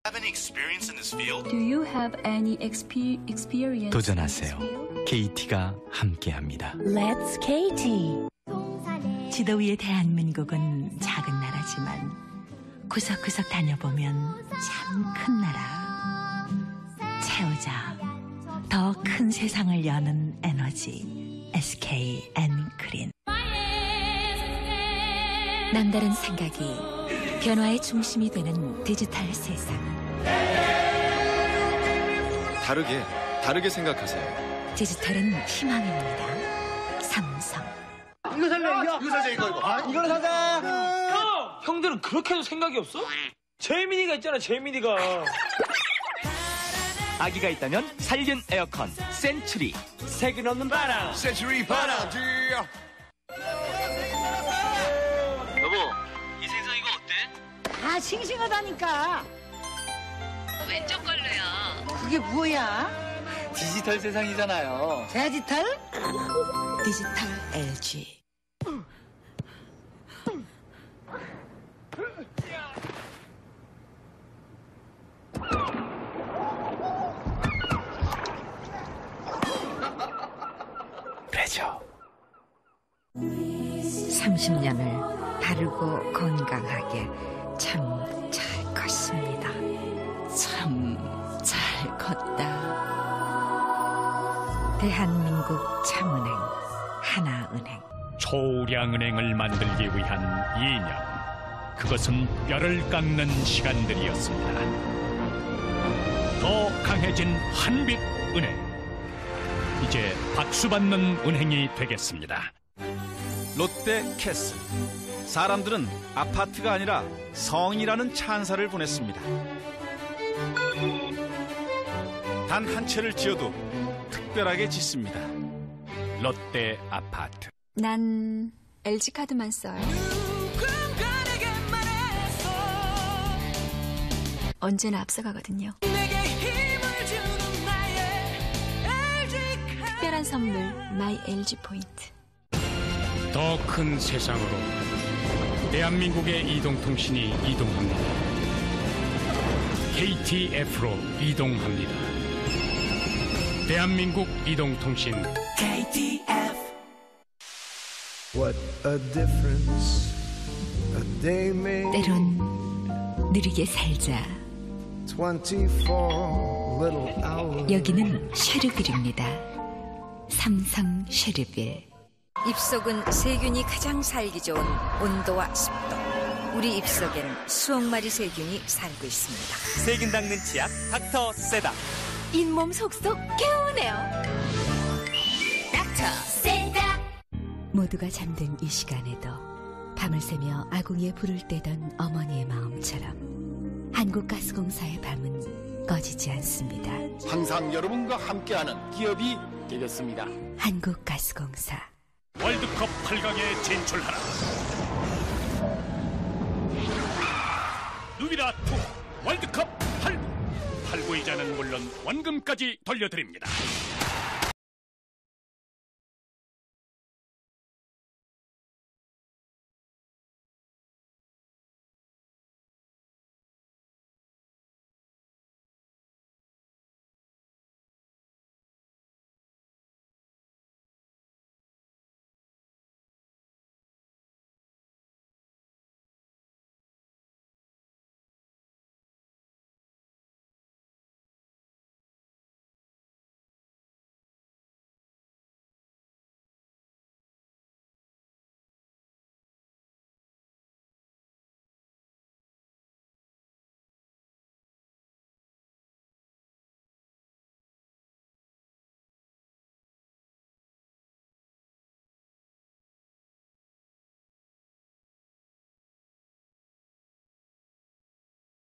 Do you have any experience? 도전하세요. KT가 함께합니다. Let's KT. 지도 위의 대한민국은 작은 나라지만 구석구석 다녀보면 참 큰 나라. 채우자. 더 큰 세상을 여는 에너지. SK N-Green. 남다른 생각이 변화의 중심이 되는 디지털 세상. 다르게 생각하세요. 디지털은 희망입니다. 삼성. 이거 살래, 이거 사자, 이거. 이거를 사자. 형들은 그렇게도 생각이 없어? 재민이가 있잖아, 재민이가. 아기가 있다면 살균 에어컨 센츄리. 색이 넣는 바람. 센츄리 바람. 여보, 이 세상 이거 어때? 다 싱싱하다니까. 왼쪽 걸로요. 그게 뭐야? 디지털 세상이잖아요. 디지털? 디지털 LG. 레저. 30년을 바르고 건강하게 참 잘 컸습니다. 참 잘 컸다. 대한민국 참은행 하나은행. 초량은행을 만들기 위한 2년. 그것은 뼈를 깎는 시간들이었습니다. 더 강해진 한빛은행. 이제 박수받는 은행이 되겠습니다. 롯데 캐슬. 사람들은 아파트가 아니라 성이라는 찬사를 보냈습니다. 단 한 채를 지어도 특별하게 짓습니다. 롯데 아파트. 난 LG 카드만 써요. 언제나 앞서가거든요. 특별한 선물 마이 LG 포인트. 더 큰 세상으로 대한민국의 이동통신이 이동합니다. KTF로 이동합니다. 대한민국 이동통신 KTF. What a difference a day made. 때론 느리게 살자. 24 little hours. 여기는 쉐르빌입니다. 삼성 쉐르빌. 입속은 세균이 가장 살기 좋은 온도와 습도. 우리 입속엔 수억 마리 세균이 살고 있습니다. 세균 닦는 치약 닥터 세다. 잇몸 속속 개운해요. 닥터 세다. 모두가 잠든 이 시간에도 밤을 새며 아궁이에 불을 떼던 어머니의 마음처럼 한국가스공사의 밤은 꺼지지 않습니다. 항상 여러분과 함께하는 기업이 되겠습니다. 한국가스공사. 월드컵 8강에 진출하라. 누비라 투어 월드컵 8부. 8부이자는 물론 원금까지 돌려드립니다.